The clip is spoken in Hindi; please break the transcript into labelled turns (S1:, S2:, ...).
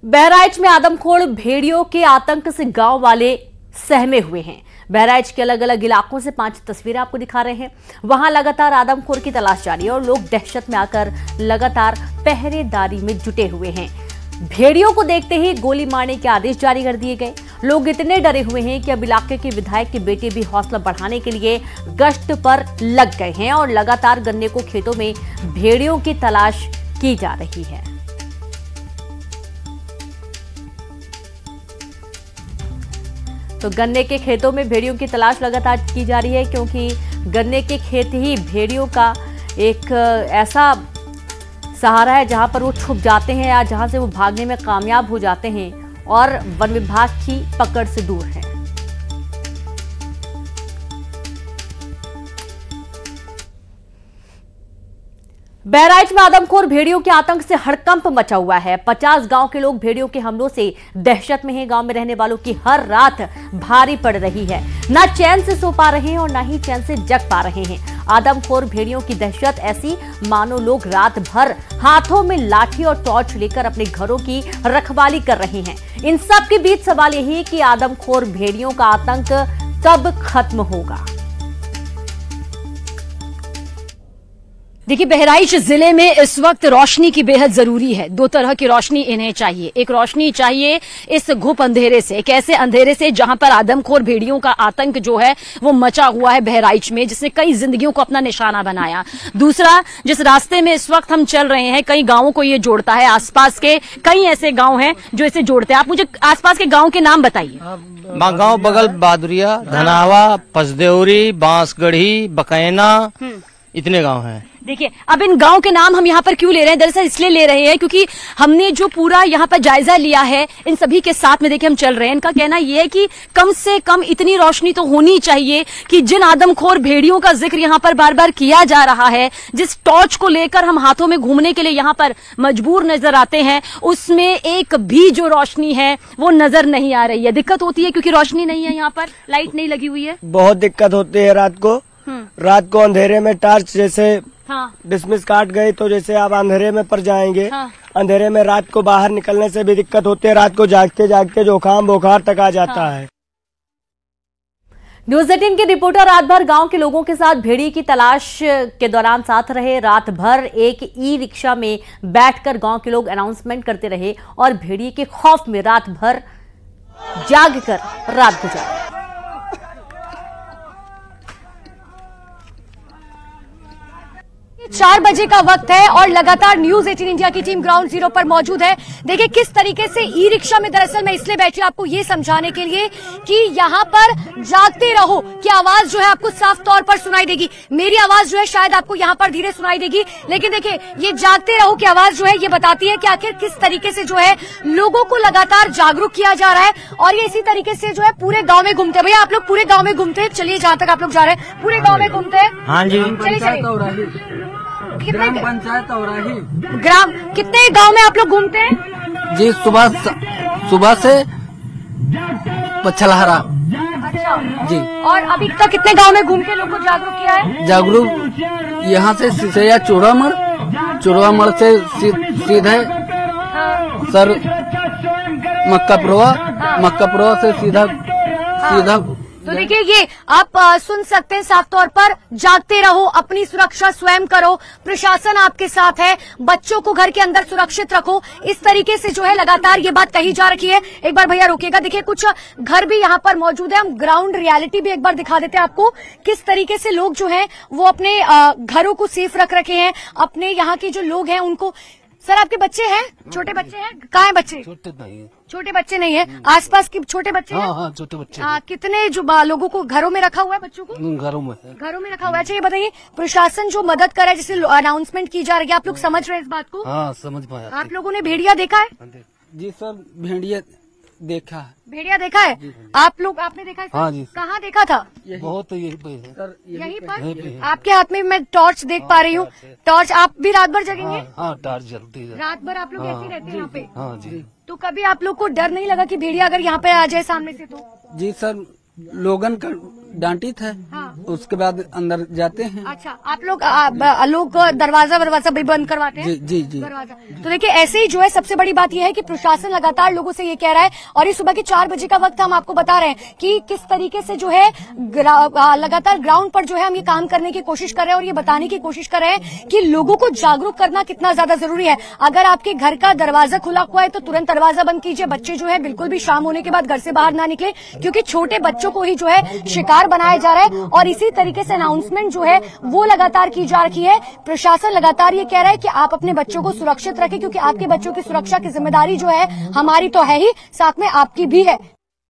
S1: बहराइच में आदमखोर भेड़ियों के आतंक से गांव वाले सहमे हुए हैं। बहराइच के अलग अलग इलाकों से 5 तस्वीरें आपको दिखा रहे हैं। वहां लगातार आदमखोर की तलाश जारी है और लोग दहशत में आकर लगातार पहरेदारी में जुटे हुए हैं। भेड़ियों को देखते ही गोली मारने के आदेश जारी कर दिए गए। लोग इतने डरे हुए हैं कि अब इलाके के विधायक के बेटे भी हौसला बढ़ाने के लिए गश्त पर लग गए हैं और लगातार गन्ने को खेतों में भेड़ियों की तलाश की जा रही है। तो गन्ने के खेतों में भेड़ियों की तलाश लगातार की जा रही है, क्योंकि गन्ने के खेत ही भेड़ियों का एक ऐसा सहारा है जहां पर वो छुप जाते हैं या जहां से वो भागने में कामयाब हो जाते हैं और वन विभाग की पकड़ से दूर है। बहराइच में आदमखोर भेड़ियों के आतंक से हड़कंप मचा हुआ है। 50 गांव के लोग भेड़ियों के हमलों से दहशत में हैं। गांव में रहने वालों की हर रात भारी पड़ रही है। ना चैन से सो पा रहे हैं और ना ही चैन से जग पा रहे हैं। आदमखोर भेड़ियों की दहशत ऐसी मानो लोग रात भर हाथों में लाठी और टॉर्च लेकर अपने घरों की रखवाली कर रहे हैं। इन सब के बीच सवाल यही है कि आदमखोर भेड़ियों का आतंक कब खत्म होगा।
S2: देखिए, बहराइच जिले में इस वक्त रोशनी की बेहद जरूरी है। 2 तरह की रोशनी इन्हें चाहिए। एक रोशनी चाहिए इस घुप अंधेरे से, एक ऐसे अंधेरे से जहां पर आदमखोर भेड़ियों का आतंक जो है वो मचा हुआ है बहराइच में, जिसने कई जिंदगियों को अपना निशाना बनाया। दूसरा, जिस रास्ते में इस वक्त हम चल रहे हैं, कई गांवों को ये जोड़ता है। आसपास के कई ऐसे गांव हैं जो इसे जोड़ते हैं। आप मुझे आसपास के गाँव के नाम बताइए।
S3: गाँव बगल बहादुरिया, धनावा, पसदेवरी, बांसगढ़ी, बकैना, इतने गांव हैं।
S2: देखिए, अब इन गांव के नाम हम यहाँ पर क्यों ले रहे हैं? दरअसल इसलिए ले रहे हैं क्योंकि हमने जो पूरा यहाँ पर जायजा लिया है, इन सभी के साथ में देखिए हम चल रहे हैं। इनका कहना यह है कि कम से कम इतनी रोशनी तो होनी चाहिए कि जिन आदमखोर भेड़ियों का जिक्र यहाँ पर बार बार किया जा रहा है, जिस टॉर्च को लेकर हम हाथों में घूमने के लिए यहाँ पर मजबूर नजर आते हैं, उसमें एक भी जो रोशनी है वो नजर नहीं आ रही है। दिक्कत होती है क्योंकि रोशनी नहीं है, यहाँ पर लाइट नहीं लगी हुई है।
S4: बहुत दिक्कत होती है रात को अंधेरे में टॉर्च जैसे डिसमिस काट गई तो जैसे आप अंधेरे में पड़ जाएंगे। अंधेरे में रात को बाहर निकलने से भी दिक्कत होती है। रात को जागते जागते जुकाम बुखार तक आ जाता है।
S1: न्यूज़ 18 के रिपोर्टर रात भर गांव के लोगों के साथ भेड़िए की तलाश के दौरान साथ रहे। रात भर एक ई रिक्शा में बैठकर गांव के लोग अनाउंसमेंट करते रहे और भेड़िए के खौफ में रात भर जाग कर रात गुजारी।
S2: 4 बजे का वक्त है और लगातार न्यूज़ 18 इंडिया की टीम ग्राउंड जीरो पर मौजूद है। देखिए किस तरीके से ई रिक्शा में, दरअसल मैं इसलिए बैठी हूं आपको ये समझाने के लिए कि यहाँ पर जागते रहो की आवाज जो है आपको साफ तौर पर सुनाई देगी। मेरी आवाज जो है शायद आपको यहाँ पर धीरे सुनाई देगी, लेकिन देखिए ये जागते रहो की आवाज जो है ये बताती है कि आखिर किस तरीके से जो है लोगों को लगातार जागरूक किया जा रहा है। और ये इसी तरीके से जो है पूरे गाँव में घूमते हैं। भैया आप लोग पूरे गाँव में घूमते हैं? चलिए जहाँ तक आप लोग जा रहे हैं पूरे गाँव में घूमते हैं।
S3: हाँ जी,
S4: ग्राम पंचायत औराही।
S2: ग्राम कितने गांव में आप लोग घूमते हैं?
S4: जी सुबह से पछलहरा।
S2: अच्छा
S4: जी।
S2: और अभी तक कितने गांव में घूम के लोगों को जागरूक किया है?
S4: जागरूक यहाँ से सिसैया चोरवामड़ से सीधे सर मक्कापुरवा से सीधा।
S2: तो देखिए ये आप सुन सकते हैं साफ तौर पर, जागते रहो, अपनी सुरक्षा स्वयं करो, प्रशासन आपके साथ है, बच्चों को घर के अंदर सुरक्षित रखो। इस तरीके से जो है लगातार ये बात कही जा रही है। एक बार भैया रोकिएगा, देखिए कुछ घर भी यहाँ पर मौजूद है। हम ग्राउंड रियलिटी भी एक बार दिखा देते हैं आपको, किस तरीके से लोग जो है वो अपने घरों को सेफ रख रखे हैं। अपने यहाँ के जो लोग हैं उनको। सर आपके बच्चे हैं? छोटे बच्चे हैं? कहाँ हैं बच्चे? छोटे बच्चे नहीं है। आसपास के छोटे बच्चे हैं?
S4: हाँ, छोटे बच्चे।
S2: कितने जो लोगों को घरों में रखा हुआ है? बच्चों को घरों में रखा हुआ है। अच्छा ये बताइए, प्रशासन जो मदद कर रहा है, जैसे अनाउंसमेंट की जा रही है, आप लोग समझ रहे हैं इस बात को?
S4: हाँ, समझ पाया।
S2: आप लोगों ने भेड़िया देखा है?
S4: जी सर, भेड़िया देखा है।
S2: भेड़िया देखा है आपने देखा है?
S4: हाँ जी।
S2: कहाँ देखा था?
S4: बहुत यहीं पर।
S2: आपके हाथ में मैं टॉर्च देख पा रही हूँ। टॉर्च आप भी रात भर जगेंगे?
S4: हाँ, टॉर्च जलती है
S2: रात भर। आप लोग ऐसे रहते हैं यहाँ पे?
S4: हाँ जी।
S2: तो कभी आप लोग को डर नहीं लगा कि भेड़िया अगर यहाँ पे आ जाए सामने से तो?
S4: जी सर,
S5: लोगन का डांटी था।
S2: हाँ।
S5: उसके बाद अंदर जाते हैं।
S2: अच्छा, आप लोग दरवाजा भी बंद करवाते हैं?
S5: जी जी।
S2: दरवाजा तो देखिए, ऐसे ही जो है सबसे बड़ी बात यह है कि प्रशासन लगातार लोगों से ये कह रहा है, और ये सुबह के 4 बजे का वक्त हम आपको बता रहे हैं कि किस तरीके से जो है लगातार ग्राउंड पर जो है हम ये काम करने की कोशिश कर रहे हैं और ये बताने की कोशिश कर रहे हैं कि लोगों को जागरूक करना कितना ज्यादा जरूरी है। अगर आपके घर का दरवाजा खुला हुआ है तो तुरंत दरवाजा बंद कीजिए। बच्चे जो है बिल्कुल भी शाम होने के बाद घर से बाहर ना निकले, क्योंकि छोटे बच्चों को ही जो है शिकार बनाया जा रहा है। और इसी तरीके से अनाउंसमेंट जो है वो लगातार की जा रही है। प्रशासन लगातार ये कह रहा है कि आप अपने बच्चों को सुरक्षित रखें, क्योंकि आपके बच्चों की सुरक्षा की जिम्मेदारी जो है हमारी तो है ही, साथ में आपकी भी है।